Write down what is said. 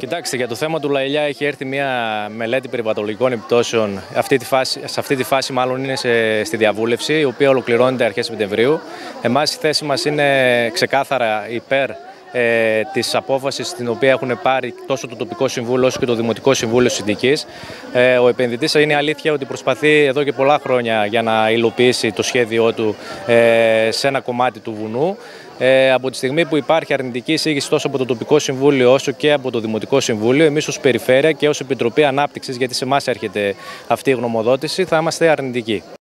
Κοιτάξτε, για το θέμα του Λαϊλιά έχει έρθει μια μελέτη περιβαλλοντικών επιπτώσεων. Σε αυτή τη φάση μάλλον είναι στη διαβούλευση, η οποία ολοκληρώνεται αρχές Σεπτεμβρίου. Εμάς η θέση μας είναι ξεκάθαρα υπέρ της απόφασης την οποία έχουν πάρει τόσο το τοπικό συμβούλιο όσο και το Δημοτικό Συμβούλιο Συνδικής. Ο επενδυτής, είναι αλήθεια ότι προσπαθεί εδώ και πολλά χρόνια για να υλοποιήσει το σχέδιό του σε ένα κομμάτι του βουνού. Από τη στιγμή που υπάρχει αρνητική εισήγηση τόσο από το τοπικό συμβούλιο όσο και από το Δημοτικό Συμβούλιο, εμείς ως Περιφέρεια και ως Επιτροπή Ανάπτυξης, γιατί σε εμάς έρχεται αυτή η γνωμοδότηση, θα είμαστε αρνητικοί.